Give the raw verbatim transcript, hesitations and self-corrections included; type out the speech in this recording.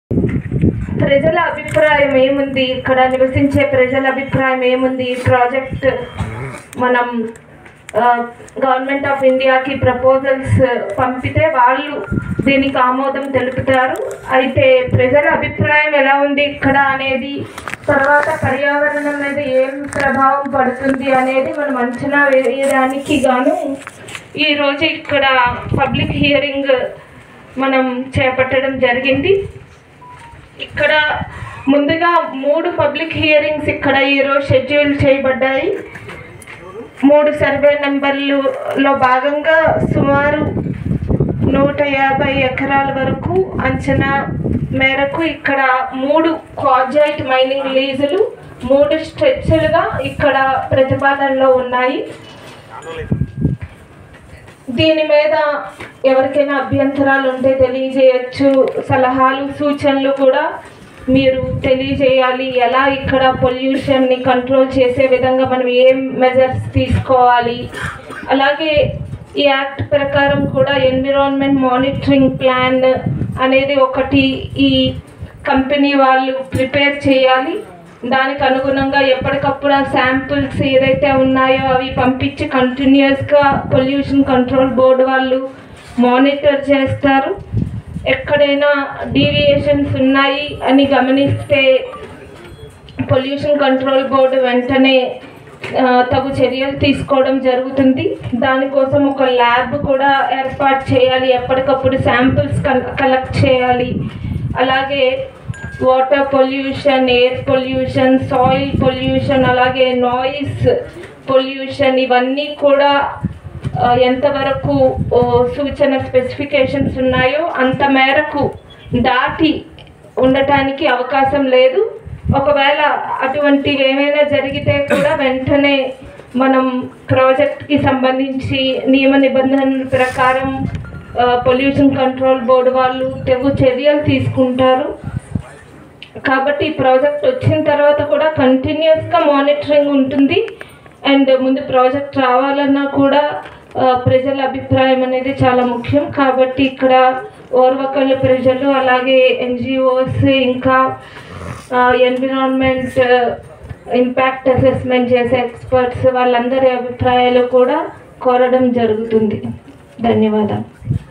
ప్రజల అభిప్రాయం ఏముంది, ఇక్కడ నివసించే ప్రజల అభిప్రాయం ఏముంది, ఈ ప్రాజెక్ట్ మనం గవర్నమెంట్ ఆఫ్ ఇండియాకి ప్రపోజల్స్ పంపితే వాళ్ళు దీనికి ఆమోదం తెలుపుతారు. అయితే ప్రజల అభిప్రాయం ఎలా ఉంది ఇక్కడ అనేది, తర్వాత పర్యావరణం మీద ఏం ప్రభావం పడుతుంది అనేది మనం అంచనా వేయడానికి గాను ఈరోజు ఇక్కడ పబ్లిక్ హియరింగ్ మనం చేపట్టడం జరిగింది. ఇక్కడ ముందుగా మూడు పబ్లిక్ హియరింగ్స్ ఇక్కడ ఈరోజు షెడ్యూల్ చేయబడ్డాయి. మూడు సర్వే నెంబర్లలో భాగంగా సుమారు నూట యాభై ఎకరాల వరకు అంచనా మేరకు ఇక్కడ మూడు క్వాజైట్ మైనింగ్ లీజులు మూడు స్ట్రెచ్లుగా ఇక్కడ ప్రతిపాదనలో ఉన్నాయి. దీని మీద ఎవరికైనా అభ్యంతరాలు ఉంటే తెలియజేయచ్చు. సలహాలు సూచనలు కూడా మీరు తెలియజేయాలి. ఎలా ఇక్కడ పొల్యూషన్ని కంట్రోల్ చేసే విధంగా మనం ఏం మెజర్స్ తీసుకోవాలి, అలాగే ఈ యాక్ట్ ప్రకారం కూడా ఎన్విరాన్మెంట్ మానిటరింగ్ ప్లాన్ అనేది ఒకటి ఈ కంపెనీ వాళ్ళు ప్రిపేర్ చేయాలి. దానికి అనుగుణంగా ఎప్పటికప్పుడు ఆ శాంపుల్స్ ఏదైతే ఉన్నాయో అవి పంపించి కంటిన్యూస్గా పొల్యూషన్ కంట్రోల్ బోర్డు వాళ్ళు మానిటర్ చేస్తారు. ఎక్కడైనా డీవియేషన్స్ ఉన్నాయి అని గమనిస్తే పొల్యూషన్ కంట్రోల్ బోర్డు వెంటనే తగు చర్యలు తీసుకోవడం జరుగుతుంది. దానికోసం ఒక ల్యాబ్ కూడా ఏర్పాటు చేయాలి, ఎప్పటికప్పుడు శాంపిల్స్ కలెక్ట్ చేయాలి. అలాగే water pollution, air pollution, soil pollution, అలాగే నాయిస్ పొల్యూషన్ ఇవన్నీ కూడా ఎంతవరకు సూచన స్పెసిఫికేషన్స్ ఉన్నాయో అంత మేరకు దాటి ఉండటానికి అవకాశం లేదు. ఒకవేళ అటువంటివి ఏమైనా జరిగితే కూడా వెంటనే మనం ప్రాజెక్ట్కి సంబంధించి నియమ నిబంధనల ప్రకారం పొల్యూషన్ కంట్రోల్ బోర్డు వాళ్ళు తెగు చర్యలు తీసుకుంటారు. కాబట్టి ఈ ప్రాజెక్ట్ వచ్చిన తర్వాత కూడా కంటిన్యూస్గా మానిటరింగ్ ఉంటుంది. అండ్ ముందు ప్రాజెక్ట్ రావాలన్నా కూడా ప్రజల అభిప్రాయం అనేది చాలా ముఖ్యం. కాబట్టి ఇక్కడ ఓర్వకల్లు ప్రజలు, అలాగే ఎన్జిఓస్, ఇంకా ఎన్విరాన్మెంట్ ఇంపాక్ట్ అసెస్మెంట్ చేసే ఎక్స్పర్ట్స్ వాళ్ళందరి అభిప్రాయాలు కూడా కోరడం జరుగుతుంది. ధన్యవాదాలు.